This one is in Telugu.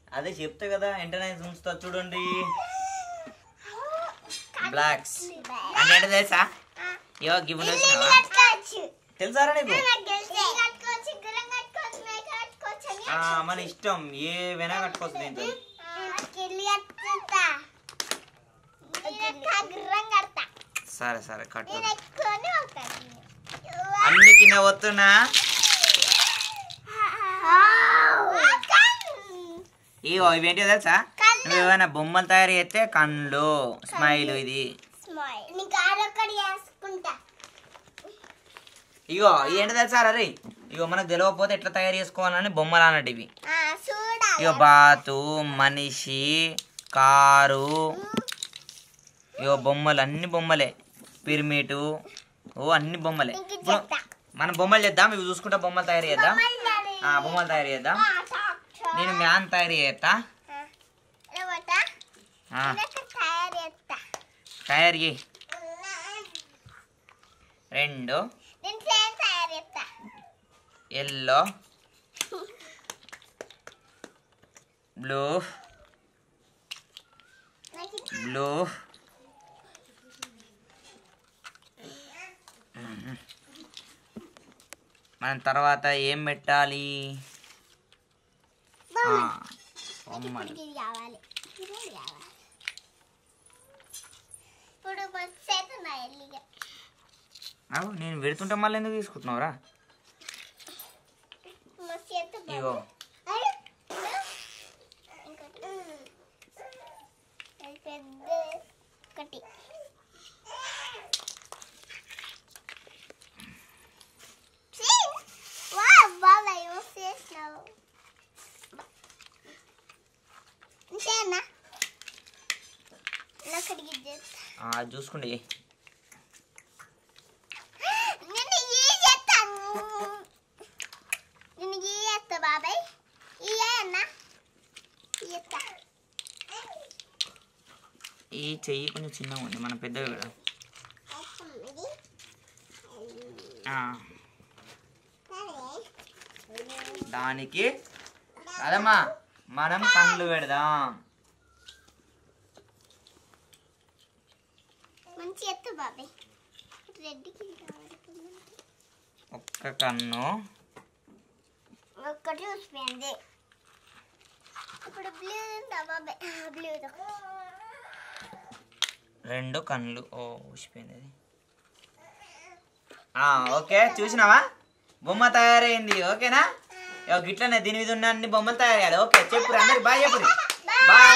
అదే చెప్తా కదా వెంటనే ఉంచుతా చూడండి. బ్లాక్స్ అంటే ఏంటో తెలుసా? ఇవో గివ్వులు వచ్చినావా తెలుసారా నీకు? మన ఇష్టం ఏవైనా కట్టుకోవచ్చు దీంతో. సరే సరే కట్టు. అన్ని కింద పోతున్నా. ఇవేంటో తెలుసా? నువ్వు ఏమైనా బొమ్మలు తయారు చేస్తే కళ్ళు స్మైల్ ఇది. ఇగో ఏంటో తెలుసా రే? ఇగో మనకు తెలియకపోతే ఎట్లా తయారు చేసుకోవాలని బొమ్మలు అన్నట్టు ఇవి. ఇగో బాతు, మనిషి, కారు, ఇగో బొమ్మలు అన్ని బొమ్మలే. పిరమిడు అన్ని బొమ్మలే. ఇప్పుడు మనం బొమ్మలు చేద్దాం. ఇవి చూసుకుంటా బొమ్మలు తయారు చేద్దాం. బొమ్మలు తయారు చేద్దాం. నేను మ్యాన్ తయారు చేస్తా. తయారు చేయి. 2 ఎల్లో, బ్లూ, మనం తర్వాత ఏం పెట్టాలి? నేను పెడుతుంటే మళ్ళీ ఎందుకు తీసుకుంటున్నావురా? ఇగో చూసుకోండి. ఈ చెయ్యి కొంచెం చిన్నగా ఉంది, మన పెద్దగా కదా. దానికి అదమ్మా మనం కళ్ళు పెడదాం. ఒక్క కన్ను ఒక్కటి చూసిపోయింది. ఇప్పుడు బ్లూ 2 కళ్ళు. ఊసిపోయింది. ఓకే చూసినావా? బొమ్మ తయారైంది. ఓకేనా? గిట్లనే దీని మీద ఉన్న అన్ని బొమ్మలు తయారయ్యాలి. ఓకే చెప్పు అందరికి బాయ్ చెప్పు. బాయ్.